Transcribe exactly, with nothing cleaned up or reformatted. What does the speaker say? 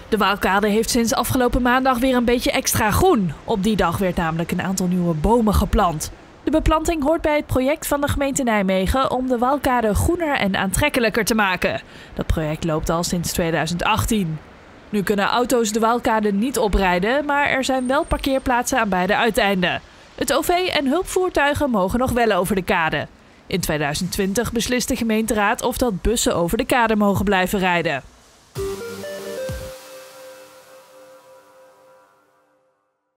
De Waalkade heeft sinds afgelopen maandag weer een beetje extra groen. Op die dag werd namelijk een aantal nieuwe bomen geplant. De beplanting hoort bij het project van de gemeente Nijmegen om de Waalkade groener en aantrekkelijker te maken. Dat project loopt al sinds tweeduizend achttien. Nu kunnen auto's de Waalkade niet oprijden, maar er zijn wel parkeerplaatsen aan beide uiteinden. Het O V en hulpvoertuigen mogen nog wel over de kade. In tweeduizend twintig beslist de gemeenteraad of dat bussen over de kade mogen blijven rijden.